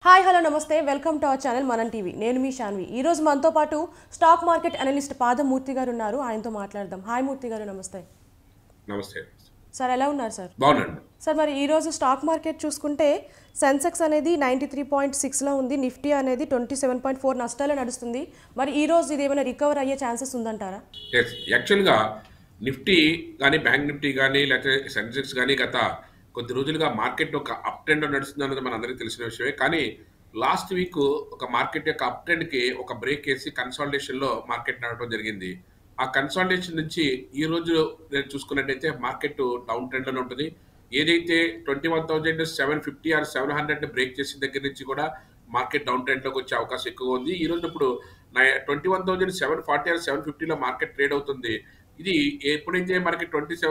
Hi hello నమస్తే welcome to our channel Manam TV నేను మీ శాన్వి ఈ రోజు మనతో పాటు స్టాక్ మార్కెట్ అనలిస్ట్ పాదమూర్తి గారు ఉన్నారు ఆయనతో మాట్లాడదాం హాయ్ మూర్తి గారు నమస్తే నమస్తే సార్ ఎలా ఉన్నారు సార్ బాగున్నాను. సార్ మరి ఈ రోజు స్టాక్ మార్కెట్ చూసుకుంటే సెన్సెక్స్ అనేది 93.6లో ఉంది నిఫ్టీ అనేది 27.4 నష్టాలు నడుస్తుంది మరి ఈ రోజు ఇది ఏమైనా రికవర్ అయ్యే ఛాన్సెస్ ఉందంటారా యాక్చువల్గా నిఫ్టీ కానీ బ్యాంక్ నిఫ్టీ కానీ లేకపోతే సెన్సెక్స్ కానీ గత కొద్ది రోజులుగా మార్కెట్ ఒక అప్ ట్రెండ్ నడుస్తుంది అన్నది మన అందరికీ తెలిసిన విషయమే. కానీ లాస్ట్ వీక్ ఒక మార్కెట్ యొక్క అప్ ట్రెండ్కి ఒక బ్రేక్ వేసి కన్సాలిడేషన్లో మార్కెట్ నడవడం జరిగింది. ఆ కన్సాలిడేషన్ నుంచి ఈ రోజు నేను చూసుకున్నట్టయితే మార్కెట్ డౌన్ ట్రెండ్లోనే ఉంటుంది. ఏదైతే 21,750 ఆర్ 700 బ్రేక్ చేసిన దగ్గర నుంచి కూడా మార్కెట్ డౌన్ ట్రెండ్లోకి వచ్చే అవకాశం ఎక్కువగా ఉంది. ఈ రోజు ఇప్పుడు 21,740 ఆర్ 750లో మార్కెట్ ట్రేడ్ అవుతుంది. ఇది ఎప్పుడైతే మనకి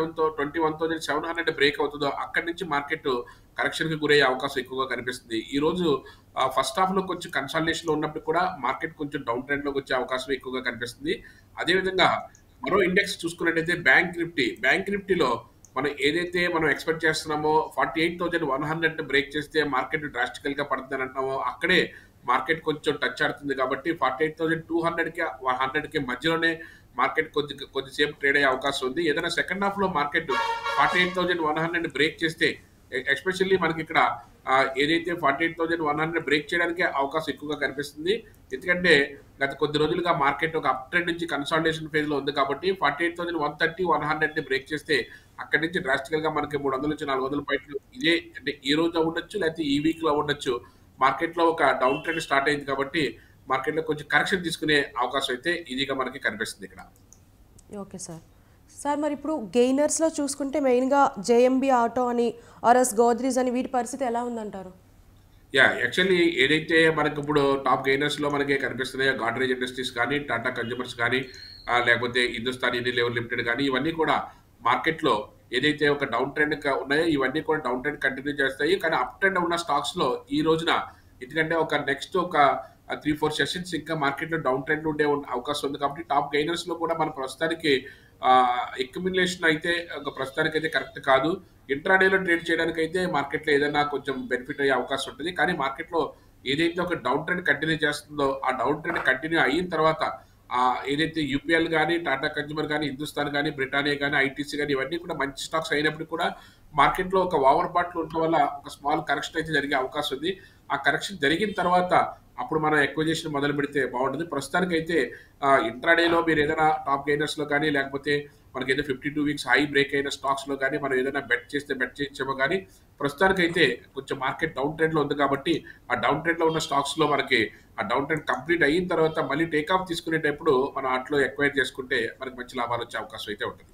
21,700 బ్రేక్ అవుతుందో అక్కడి నుంచి మార్కెట్ కరెక్షన్కి గురయ్యే అవకాశం ఎక్కువగా కనిపిస్తుంది. ఈ రోజు ఫస్ట్ హాఫ్లో కొంచెం కన్సాలిడేషన్లో ఉన్నప్పుడు కూడా మార్కెట్ కొంచెం డౌన్ ట్రెండ్లోకి వచ్చే అవకాశం ఎక్కువగా కనిపిస్తుంది. అదేవిధంగా మరో ఇండెక్స్ చూసుకున్నట్టయితే బ్యాంక్ నిఫ్టీలో మనం ఏదైతే మనం ఎక్స్పెక్ట్ చేస్తున్నామో 48,100 బ్రేక్ చేస్తే మార్కెట్ డ్రాస్టికల్గా పడుతుందని అంటున్నామో అక్కడే మార్కెట్ కొంచెం టచ్ ఆడుతుంది. కాబట్టి 48,200కి 100కి మధ్యలోనే మార్కెట్ కొద్దిసేపు ట్రేడ్ అయ్యే అవకాశం ఉంది. ఏదైనా సెకండ్ హాఫ్లో మార్కెట్ 48,100 బ్రేక్ చేస్తే ఎస్పెషల్లీ మనకి ఇక్కడ ఏదైతే 48,100 బ్రేక్ చేయడానికి అవకాశం ఎక్కువగా కనిపిస్తుంది. ఎందుకంటే గత కొద్ది రోజులుగా మార్కెట్ ఒక అప్ ట్రెండ్ నుంచి కన్సాలిడేషన్ ఫేజ్లో ఉంది. కాబట్టి 48,130 100 బ్రేక్ చేస్తే అక్కడి నుంచి డ్రాస్టికల్గా మనకి 300 నుంచి 400 పాయింట్లు ఇదే అంటే ఈ రోజు ఉండొచ్చు లేకపోతే ఈ వీక్లో ఉండొచ్చు. మార్కెట్లో ఒక డౌన్ ట్రెండ్ స్టార్ట్ అయింది కాబట్టి మార్కెట్లో కొంచెం కరెక్షన్ తీసుకునే అవకాశం అయితే ఈజీగా మనకి కనిపిస్తుంది ఇక్కడ. ఓకే సార్ మరి ఇప్పుడు గెయినర్స్లో చూసుకుంటే మెయిన్గా జేఎంబీ ఆటో అని ఆర్ఎస్ గోద్రీజ్ అని వీటి పరిస్థితి ఎలా ఉందంటారు యాక్చువల్లీ ఏదైతే మనకి ఇప్పుడు టాప్ గెయినర్స్లో మనకి కనిపిస్తున్నాయో గాడ్రేజ్ ఇండస్ట్రీస్ కానీ టాటా కన్జ్యూమర్స్ కానీ లేకపోతే హిందుస్థాన్ యూనిలివర్ లిమిటెడ్ కానీ ఇవన్నీ కూడా మార్కెట్లో ఏదైతే ఒక డౌన్ ట్రెండ్ ఉన్నాయో ఇవన్నీ కూడా డౌన్ ట్రెండ్ కంటిన్యూ చేస్తాయి. కానీ అప్ ట్రెండ్ ఉన్న స్టాక్స్లో ఈ రోజున ఎందుకంటే ఒక నెక్స్ట్ ఒక 3-4 సెషన్స్ ఇంకా మార్కెట్లో డౌన్ ట్రెండ్ ఉండే అవకాశం ఉంది. కాబట్టి టాప్ గెయినర్స్లో కూడా మన ప్రస్తుతానికి ఎక్యుమిలేషన్ అయితే ప్రస్తుతానికి అయితే కరెక్ట్ కాదు. ఇంట్రాడేలో ట్రేడ్ చేయడానికి అయితే మార్కెట్లో ఏదైనా కొంచెం బెనిఫిట్ అయ్యే అవకాశం ఉంటుంది. కానీ మార్కెట్లో ఏదైతే ఒక డౌన్ ట్రెండ్ కంటిన్యూ చేస్తుందో ఆ డౌన్ ట్రెండ్ కంటిన్యూ అయిన తర్వాత ఏదైతే యూపీఎల్ కానీ టాటా కన్జ్యూమర్ కానీ హిందుస్థాన్ కానీ బ్రిటానియా కానీ ఐటీసీ కానీ ఇవన్నీ కూడా మంచి స్టాక్స్ అయినప్పుడు కూడా మార్కెట్లో ఒక ఓవర్ బాట్లు ఉండడం వల్ల ఒక స్మాల్ కరెక్షన్ అయితే జరిగే అవకాశం ఉంది. ఆ కరెక్షన్ జరిగిన తర్వాత అప్పుడు మనం ఎక్విజిషన్ మొదలు పెడితే బాగుంటుంది. ప్రస్తుతానికి అయితే ఇంట్రాడేలో మీరు ఏదైనా టాప్ గెయినర్స్లో కానీ లేకపోతే మనకి ఏదో 52 వీక్స్ హై బ్రేక్ అయిన స్టాక్స్లో కానీ మనం ఏదైనా బెట్ చేస్తే బెట్ చేయొచ్చేమో. కానీ ప్రస్తుతానికైతే కొంచెం మార్కెట్ డౌన్ ట్రెండ్లో ఉంది కాబట్టి ఆ డౌన్ ట్రెండ్లో ఉన్న స్టాక్స్లో మనకి ఆ డౌన్ ట్రెండ్ కంప్లీట్ అయిన తర్వాత మళ్ళీ టేక్ ఆఫ్ తీసుకునేటప్పుడు మనం అట్లో ఎక్వైర్ చేసుకుంటే మనకి మంచి లాభాలు వచ్చే అవకాశం అయితే ఉంటుంది.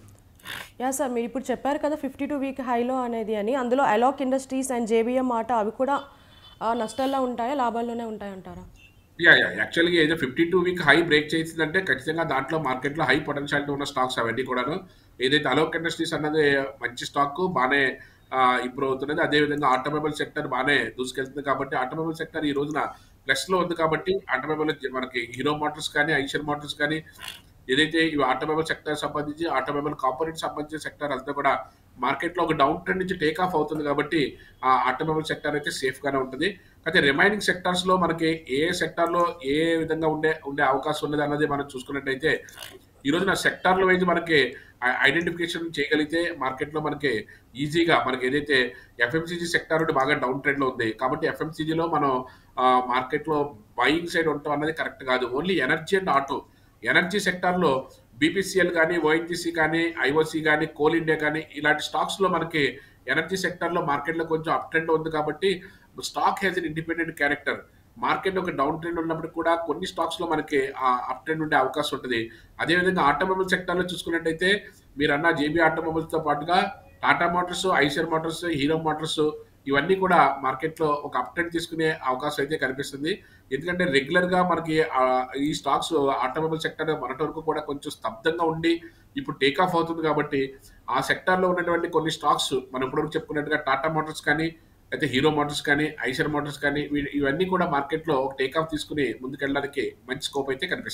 సార్ మీరు ఇప్పుడు చెప్పారు కదా 52 వీక్ హైలో అనేది అని అందులో Alok industries and JBM auto అవి కూడా నష్టాల్లో ఉంటాయా లాభాల్లోనే ఉంటాయంటారా యాక్చువల్గా ఏదో 52 వీక్ హై బ్రేక్ చేసిందంటే ఖచ్చితంగా దాంట్లో మార్కెట్లో హై పొటెన్షియాలిటీ ఉన్న స్టాక్స్ అవన్నీ కూడాను. ఏదైతే అలోక్ ఇండస్ట్రీస్ అన్నది మంచి స్టాక్ బాగానే ఇంప్రూవ్ అవుతున్నది. అదేవిధంగా ఆటోమొబైల్ సెక్టర్ బాగానే దూసుకెళ్తుంది. కాబట్టి ఆటోమొబైల్ సెక్టర్ ఈ రోజున ప్లస్లో ఉంది. కాబట్టి ఆటోమొబైల్ మనకి హీరో మోటార్స్ కానీ ఐషర్ మోటార్స్ కానీ ఏదైతే ఇవి ఆటోమొబైల్ సెక్టర్ సంబంధించి ఆటోమొబైల్ కాంపోనెంట్ సంబంధించిన సెక్టర్ అంతా కూడా మార్కెట్లో ఒక డౌన్ ట్రెండ్ నుంచి టేక్ ఆఫ్ అవుతుంది. కాబట్టి ఆ ఆటోమొబైల్ సెక్టర్ అయితే సేఫ్గానే ఉంటుంది. అయితే రిమైనింగ్ సెక్టార్స్లో మనకి ఏ సెక్టార్లో ఏ విధంగా ఉండే అవకాశం ఉన్నది అన్నది మనం చూసుకున్నట్టయితే ఈ రోజున సెక్టార్ల వైజ్ మనకి ఐడెంటిఫికేషన్ చేయగలిగితే మార్కెట్లో మనకి ఈజీగా మనకి ఏదైతే ఎఫ్ఎంసీజీ సెక్టార్ బాగా డౌన్ ట్రెండ్లో ఉంది. కాబట్టి ఎఫ్ఎంసీజీలో మనం మార్కెట్లో బయింగ్ సైడ్ ఉండటం అన్నది కరెక్ట్ కాదు. Only energy and auto energy సెక్టార్లో బీపీసీఎల్ కానీ ఓఎన్జీసీ కానీ ఐఓసీ కానీ కోల్ ఇండియా కానీ ఇలాంటి స్టాక్స్లో మనకి ఎనర్జీ సెక్టార్లో మార్కెట్లో కొంచెం అప్ ట్రెండ్ ఉంది. కాబట్టి stock has an independent character. Market ఒక డౌన్ ట్రెండ్ ఉన్నప్పుడు కూడా కొన్ని స్టాక్స్లో మనకి అప్ ట్రెండ్ ఉండే అవకాశం ఉంటుంది. అదేవిధంగా ఆటోమొబైల్ సెక్టార్లో చూసుకున్నట్టయితే మీరు అన్న జేబీ ఆటోమొబైల్స్తో పాటుగా Tata Motors Eicher Motors Hero Motors ఇవన్నీ కూడా మార్కెట్లో ఒక అప్ ట్రెండ్ తీసుకునే అవకాశం అయితే కనిపిస్తుంది. ఎందుకంటే రెగ్యులర్గా మనకి ఈ స్టాక్స్ ఆటోమొబైల్ సెక్టర్ మొన్నటి వరకు కూడా కొంచెం స్తబ్దంగా ఉండి ఇప్పుడు టేక్ ఆఫ్ అవుతుంది. కాబట్టి ఆ సెక్టార్లో ఉన్నటువంటి కొన్ని స్టాక్స్ మనం ఇప్పటివరకు చెప్పుకున్నట్టుగా టాటా మోటార్స్ కానీ అయితే హీరో మోటార్స్ కానీ ఐషర్ మోటార్స్ కానీ ఇవన్నీ కూడా మార్కెట్లో ఒక టేక్ ఆఫ్ తీసుకుని ముందుకెళ్ళడానికి మంచి స్కోప్ అయితే కనిపిస్తుంది.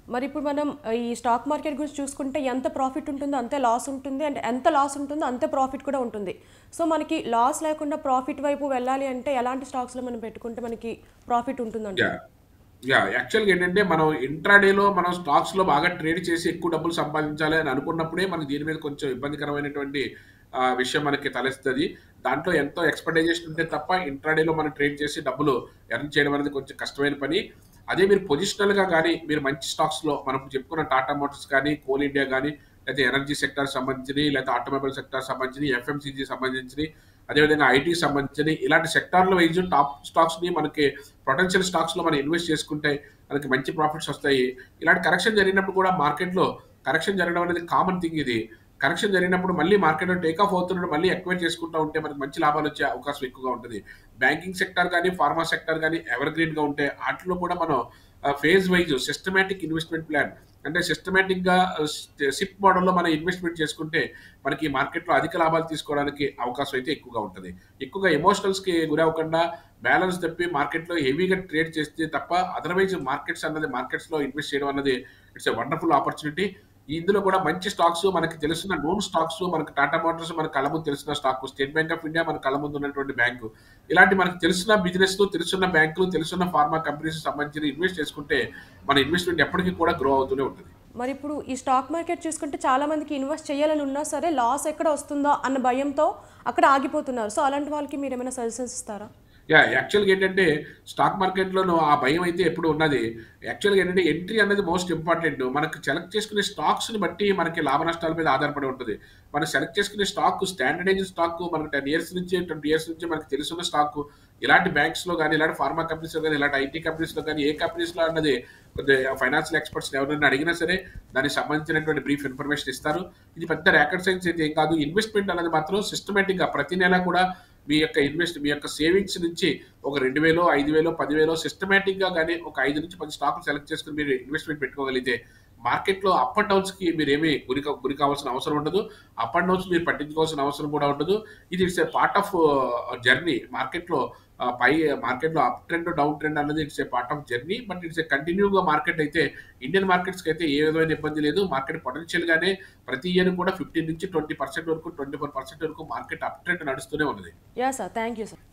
మరి ఇప్పుడు మనం ఈ స్టాక్ మార్కెట్ గురించి చూసుకుంటే ఎంత ప్రాఫిట్ ఉంటుందో అంతే లాస్ ఉంటుంది, అండ్ ఎంత లాస్ ఉంటుందో అంతే ప్రాఫిట్ కూడా ఉంటుంది. సో మనకి లాస్ లేకుండా ప్రాఫిట్ వైపు వెళ్ళాలి అంటే ఎలాంటి స్టాక్స్లో మనం పెట్టుకుంటే మనకి ప్రాఫిట్ ఉంటుందంటారు? యాహ్! యాక్చువల్‌గా ఏంటంటే మనం ఇంట్రాడేలో మనం స్టాక్స్‌లో బాగా ట్రేడ్ చేసి ఎక్కువ డబ్బులు సంపాదించాలి అని అనుకున్నప్పుడే మనకు దీని మీద కొంచెం ఇబ్బందికరమైనటువంటి విషయం మనకి తలెత్తది. దాంట్లో ఎంతో ఎక్స్‌పెక్టేషన్ ఉంటే తప్ప ఇంట్రాడేలో మనం ట్రేడ్ చేసి డబ్బులు ఎర్న్ చేయడం అనేది కొంచెం కష్టమైన పని. అదే మీరు పొజిషనల్‌గా గాని, మీరు మంచి స్టాక్స్‌లో మనం చెప్పుకున్న టాటా మోటార్స్ గాని, కోల్ ఇండియా గాని, లేతే ఎనర్జీ సెక్టార్‌కి సంబంధించినయి, లేతే ఆటోమొబైల్ సెక్టార్‌కి సంబంధించినయి, ఎఫ్ఎంసీజీకి సంబంధించినయి, అదేవిధంగా ఐటీకి సంబంధించినయి ఇలాంటి సెక్టార్‌ల వైస్ టాప్ స్టాక్స్‌ని మనకి పొటెన్షియల్ స్టాక్స్‌లో మనం ఇన్వెస్ట్ చేసుకుంటే మనకి మంచి ప్రాఫిట్స్ వస్తాయి. ఇలాంటి కరెక్షన్ జరిగినప్పుడు కూడా మార్కెట్‌లో కరెక్షన్ జరగడం అనేది కామన్ థింగ్ ఇది. కరెక్షన్ జరిగినప్పుడు మళ్ళీ మార్కెట్‌లో టేక్ ఆఫ్ అవుతున్నప్పుడు మళ్ళీ ఎక్వైర్ చేసుకుంటా ఉంటే మనకు మంచి లాభాలొచ్చే అవకాశం ఎక్కువగా ఉంటది. బ్యాంకింగ్ సెక్టార్ గాని, ఫార్మా సెక్టార్ గాని ఎవర్‌గ్రీన్‌గా ఉంటే ఆటిల్లో కూడా మనం phase wise systematic investment plan అంటే సిస్టమాటిక్‌గా సిప్ మోడల్‌లో మనం ఇన్వెస్ట్‌మెంట్ చేసుకుంటే మనకి మార్కెట్‌లో అధిక లాభాలు తీసుకోవడానికి అవకాశం అయితే ఎక్కువగా ఉంటది. ఎక్కువగా ఎమోషనల్స్‌కి గురవ్వకుండా బ్యాలెన్స్ తప్పి మార్కెట్‌లో హెవీగా ట్రేడ్ చేస్తే తప్ప అదర్‌వైజ్ మార్కెట్స్‌లో ఇన్వెస్ట్ చేయడం అన్నది ఇట్స్ ఎ వండర్‌ఫుల్ ఆపర్చునిటీ. ఇందులో కూడా మంచి స్టాక్స్ మనకి తెలిసిన నోన్ స్టాక్స్ మనకి టాటా మోటార్స్ మన కళ్ళ ముందు తెలిసిన stock, State Bank of India మన కళ్ళ ముందు ఉన్నటువంటి బ్యాంకు. ఇలాంటి మనకు తెలిసిన బిజినెస్‌లు, తెలుసున్న బ్యాంకులు, తెలుసున్న ఫార్మా కంపెనీస్‌కి సంబంధించి ఇన్వెస్ట్ చేసుకుంటే మన ఇన్వెస్ట్‌మెంట్ ఎప్పటికి కూడా గ్రో అవుతూనే ఉంటది. మరి ఇప్పుడు ఈ స్టాక్ మార్కెట్ చూసుకుంటే చాలా మందికి ఇన్వెస్ట్ చేయాలని ఉన్నా సరే లాస్ ఎక్కడ వస్తుందో అన్న భయంతో అక్కడ ఆగిపోతున్నారు. సో అలాంటి వాళ్ళకి మీరు ఏమైనా సజెషన్స్ ఇస్తారా? యాక్చువల్‌గా ఏంటంటే స్టాక్ మార్కెట్‌లోను ఆ భయం అయితే ఎప్పుడు ఉన్నది. యాక్చువల్‌గా ఏంటంటే ఎంట్రీ అనేది మోస్ట్ ఇంపార్టెంట్. మనకు సెలెక్ట్ చేసుకునే స్టాక్స్‌ని బట్టి మనకి లాభ నష్టాల మీద ఆధారపడి ఉంటది. మనం సెలెక్ట్ చేసుకునే స్టాక్ స్టాండర్డైజ్డ్ స్టాక్ మనకు 10 ఇయర్స్ నుంచి, 20 ఇయర్స్ నుంచి మనకు తెలుసున్న స్టాక్ ఇలాంటి బ్యాంక్స్‌లో గాని, ఇలాంటి ఫార్మా కంపెనీస్‌లో గాని, ఇలాంటి ఐటీ కంపెనీస్‌లో గాని, ఏ కంపెనీస్‌లో అన్నది కొద్దిగా ఫైనాన్షియల్ ఎక్స్‌పర్ట్స్‌ని ఎవరినైనా అడిగినా సరే దానికి సంబంధించినటువంటి బ్రీఫ్ ఇన్ఫర్మేషన్ ఇస్తారు. ఇది పెద్ద రాకెట్ సైన్స్ అయితే ఏం కాదు. ఇన్వెస్ట్‌మెంట్ అనేది మాత్రం సిస్టమాటిక్‌గా ప్రతి నెల కూడా మీ యొక్క సేవింగ్స్ నుంచి ఒక 2000, 5000, 10,000 సిస్టమాటిక్‌గా గాని ఒక 5-10 స్టాక్‌లు సెలెక్ట్ చేసుకొని మీరు ఇన్వెస్ట్‌మెంట్ పెట్టుకోగలిగితే మార్కెట్‌లో అప్ అండ్ డౌన్స్‌కి మీరేమి గురి కావాల్సిన అవసరం ఉండదు. అప్ అండ్ డౌన్స్ మీరు పట్టించుకోవాల్సిన అవసరం కూడా ఉండదు. ఇది it's a part of journey. మార్కెట్‌లో అప్ ట్రెండ్, డౌన్ ట్రెండ్ అన్నది it's a part of journey. But it's a కంటిన్యూ‌గా మార్కెట్ అయితే ఇండియన్ మార్కెట్స్‌కి అయితే ఏ విధమైన ఇబ్బంది లేదు. మార్కెట్ పొటెన్షియల్‌గానే ప్రతి ఇయర్ కూడా 15-20% వరకు, 24% వరకు మార్కెట్ అప్ ట్రెండ్ నడుస్తూనే ఉన్నది. Yeah! Sir. Thank you sir.